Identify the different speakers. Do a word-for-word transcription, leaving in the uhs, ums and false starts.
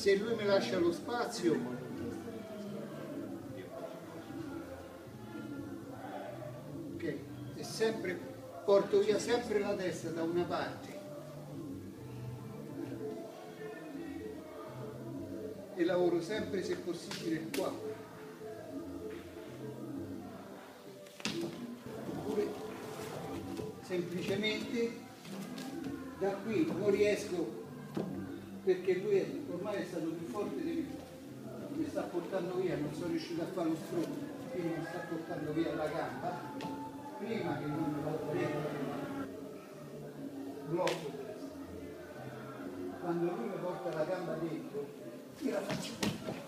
Speaker 1: se lui mi lascia lo spazio, ok, e sempre porto via sempre la testa da una parte e lavoro sempre se possibile qua, oppure semplicemente da qui non riesco perché lui è, ormai è stato più forte di me, mi sta portando via, non sono riuscito a fare lo stronzo, quindi mi sta portando via la gamba, prima che non me la prenda, blocco questo. Quando lui mi porta la gamba dentro, io la faccio